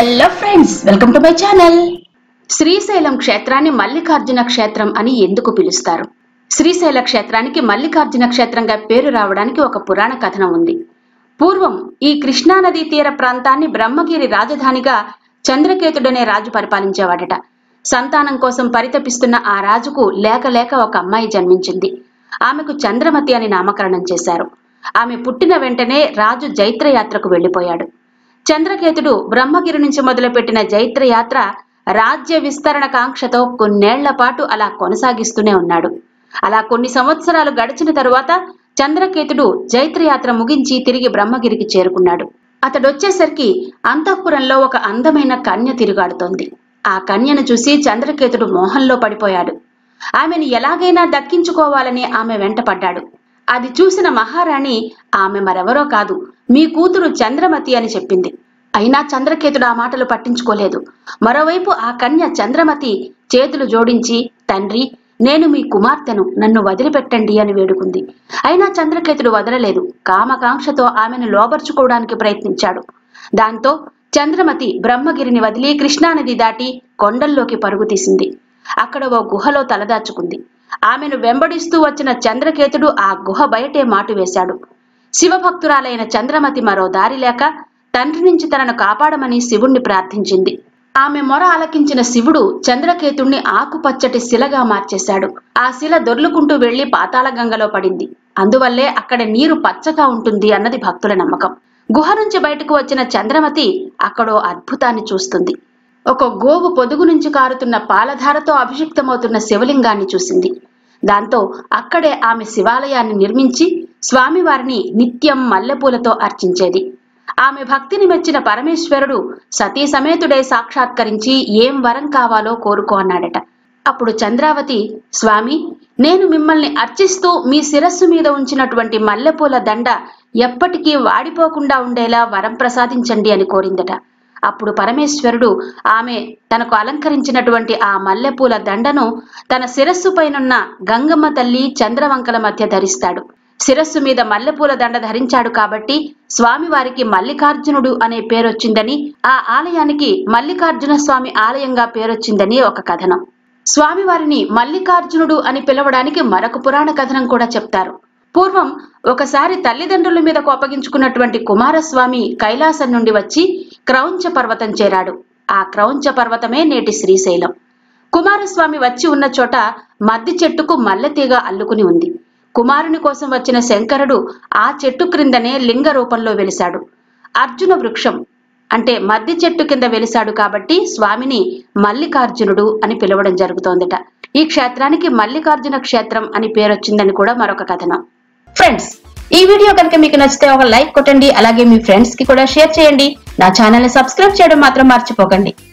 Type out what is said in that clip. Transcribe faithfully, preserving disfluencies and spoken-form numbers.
Hello friends, welcome to my channel. Srisailam క్షేత్రాన్ని మల్లికార్జున క్షేత్రం అని ఎందుకు పిలుస్తారు? శ్రీశైల క్షేత్రానికి మల్లికార్జున క్షేత్రంగా పేరు రావడానికి ఒక పురాణ కథనం ఉంది. పూర్వం ఈ కృష్ణానదీ తీర ప్రాంతాన్ని బ్రహ్మగిరి రాజధానిగా చంద్రకేతుడనే రాజు పరిపాలించేవాడట. సంతానం కోసం పరితపిస్తున్న ఆ రాజుకు లేక లేక ఒక అమ్మాయి జన్మించింది. ఆమెకు చంద్రమతి అని నామకరణం చేశారు. ఆమె పుట్టిన వెంటనే రాజు జైత్రయాత్రకు వెళ్లిపోయాడు. చంద్రకేతుడు బ్రహ్మగిరి నుంచి మొదలుపెట్టిన జైత్రయాత్ర రాజ్య విస్తరణ కాంక్షతో కొన్నేళ్ల పాటు అలా కొనసాగిస్తూనే ఉన్నాడు. అలా కొన్ని సంవత్సరాలు గడిచిన తరువాత చంద్రకేతుడు జైత్రయాత్ర ముగించి తిరిగి బ్రహ్మగిరికి చేరుకున్నాడు. అతడొచ్చేసరికి అంతఃపురంలో ఒక అందమైన కన్య తిరుగాడుతోంది. ఆ కన్యను చూసి చంద్రకేతుడు మోహంలో పడిపోయాడు. ఆమెను ఎలాగైనా దక్కించుకోవాలని ఆమె వెంట పడ్డాడు. అది చూసిన మహారాణి ఆమె మరెవరో కాదు, మీ కూతురు చంద్రమతి అని చెప్పింది. అయినా చంద్రకేతుడు ఆ మాటలు పట్టించుకోలేదు. మరోవైపు ఆ కన్య చంద్రమతి చేతులు జోడించి, తండ్రి, నేను మీ కుమార్తెను, నన్ను వదిలిపెట్టండి అని వేడుకుంది. అయినా చంద్రకేతుడు వదలలేదు. కామకాంక్షతో ఆమెను లోబర్చుకోవడానికి ప్రయత్నించాడు. దాంతో చంద్రమతి బ్రహ్మగిరిని వదిలి కృష్ణానది దాటి కొండల్లోకి పరుగు తీసింది. అక్కడ ఓ గుహలో తలదాచుకుంది. ఆమెను వెంబడిస్తూ వచ్చిన చంద్రకేతుడు ఆ గుహ బయటే మాటు వేశాడు. శివభక్తురాలైన చంద్రమతి మరో దారి లేక తండ్రి నుంచి తనను కాపాడమని శివుణ్ణి ప్రార్థించింది. ఆమె మొర ఆలకించిన శివుడు చంద్రకేతుణ్ణి ఆకుపచ్చటి శిలగా మార్చేశాడు. ఆ శిల దొర్లుకుంటూ వెళ్లి పాతాళ గంగలో పడింది. అందువల్లే అక్కడ నీరు పచ్చగా ఉంటుంది అన్నది భక్తుల నమ్మకం. గుహ నుంచి బయటకు వచ్చిన చంద్రమతి అక్కడో అద్భుతాన్ని చూస్తుంది. ఒక గోవు పొదుగు నుంచి కారుతున్న పాలధారతో అభిషిక్తమవుతున్న శివలింగాన్ని చూసింది. దాంతో అక్కడే ఆమె శివాలయాన్ని నిర్మించి స్వామివారిని నిత్యం మల్లెపూలతో అర్చించేది. ఆమె భక్తిని మెచ్చిన పరమేశ్వరుడు సతీ సమేతుడై సాక్షాత్కరించి ఏం వరం కావాలో కోరుకో అన్నాడట. అప్పుడు చంద్రావతి, స్వామి, నేను మిమ్మల్ని అర్చిస్తూ మీ శిరస్సు మీద ఉంచినటువంటి మల్లెపూల దండ ఎప్పటికీ వాడిపోకుండా ఉండేలా వరం ప్రసాదించండి అని కోరిందట. అప్పుడు పరమేశ్వరుడు ఆమె తనకు అలంకరించినటువంటి ఆ మల్లెపూల దండను తన శిరస్సు పైనున్న గంగమ్మ తల్లి చంద్రవంకల మధ్య ధరిస్తాడు. శిరస్సు మీద మల్లెపూల దండ ధరించాడు కాబట్టి స్వామివారికి మల్లికార్జునుడు అనే పేరొచ్చిందని, ఆ ఆలయానికి మల్లికార్జున స్వామి ఆలయంగా పేరొచ్చిందని ఒక కథనం. స్వామివారిని మల్లికార్జునుడు అని పిలవడానికి మరొక పురాణ కథనం కూడా చెప్తారు. పూర్వం ఒకసారి తల్లిదండ్రుల మీద కోపగించుకున్నటువంటి కుమారస్వామి కైలాసం నుండి వచ్చి క్రౌంచ పర్వతం చేరాడు. ఆ క్రౌంచ పర్వతమే నేటి శ్రీశైలం. కుమారస్వామి వచ్చి ఉన్న చోట మద్ది చెట్టుకు మల్లెతీగ అల్లుకుని ఉంది. కుమారుని కోసం వచ్చిన శంకరుడు ఆ చెట్టు క్రిందనే లింగ రూపంలో వెలిశాడు. అర్జున వృక్షం అంటే మద్ది చెట్టు కింద వెలిశాడు కాబట్టి స్వామిని మల్లికార్జునుడు అని పిలవడం జరుగుతోందట. ఈ క్షేత్రానికి మల్లికార్జున క్షేత్రం అని పేరొచ్చిందని కూడా మరొక కథనం. ఫ్రెండ్స్, ఈ వీడియో కనుక మీకు నచ్చితే ఒక లైక్ కొట్టండి. అలాగే మీ ఫ్రెండ్స్ కి కూడా షేర్ చేయండి. నా ఛానల్ ని సబ్స్క్రైబ్ చేయడం మాత్రం మర్చిపోకండి.